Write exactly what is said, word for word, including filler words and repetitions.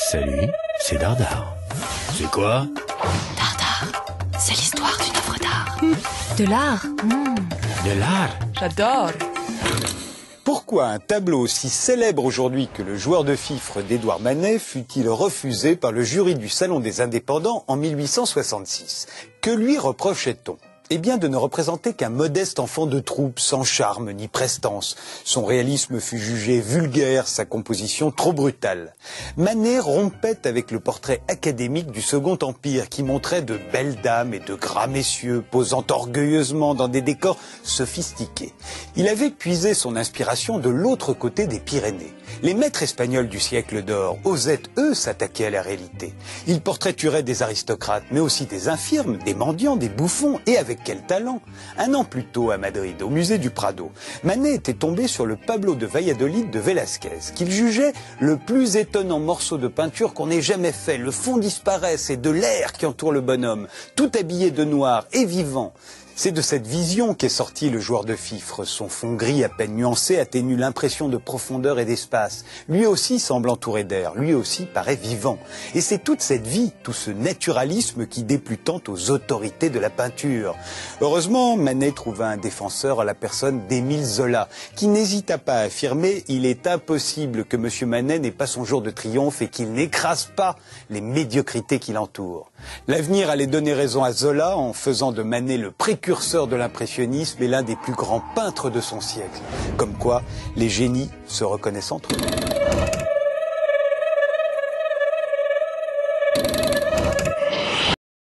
Salut, c'est Dardar. C'est quoi? Dardar, c'est l'histoire d'une œuvre d'art. De l'art. Mmh. De l'art? J'adore. Pourquoi un tableau aussi célèbre aujourd'hui que le joueur de fifre d'Édouard Manet fut-il refusé par le jury du Salon des Indépendants en mille huit cent soixante-six? Que lui reprochait-on? Eh bien de ne représenter qu'un modeste enfant de troupe, sans charme ni prestance. Son réalisme fut jugé vulgaire, sa composition trop brutale. Manet rompait avec le portrait académique du Second Empire, qui montrait de belles dames et de gras messieurs posant orgueilleusement dans des décors sophistiqués. Il avait puisé son inspiration de l'autre côté des Pyrénées. Les maîtres espagnols du siècle d'or osaient, eux, s'attaquer à la réalité. Ils portraituraient des aristocrates, mais aussi des infirmes, des mendiants, des bouffons, et avec quel talent! Un an plus tôt, à Madrid, au musée du Prado, Manet était tombé sur le Pablo de Valladolid de Velázquez, qu'il jugeait le plus étonnant morceau de peinture qu'on ait jamais fait. Le fond disparaît, c'est de l'air qui entoure le bonhomme, tout habillé de noir et vivant. C'est de cette vision qu'est sorti le joueur de fifre. Son fond gris à peine nuancé atténue l'impression de profondeur et d'espace. Lui aussi semble entouré d'air, lui aussi paraît vivant. Et c'est toute cette vie, tout ce naturalisme qui déplut tant aux autorités de la peinture. Heureusement, Manet trouva un défenseur à la personne d'Émile Zola, qui n'hésita pas à affirmer « Il est impossible que Monsieur Manet n'ait pas son jour de triomphe et qu'il n'écrase pas les médiocrités qui l'entourent ». L'avenir allait donner raison à Zola en faisant de Manet le précurseur de l'impressionnisme et l'un des plus grands peintres de son siècle. Comme quoi, les génies se reconnaissent entre eux.